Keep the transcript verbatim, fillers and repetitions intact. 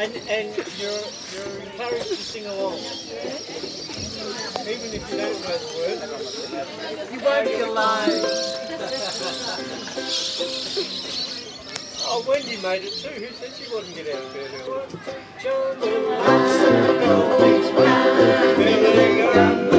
And, and you're, you're encouraged to sing along. Even if you don't know the words. You won't be alone. Oh, Wendy made it too. Who said she wouldn't get out of bed early? John,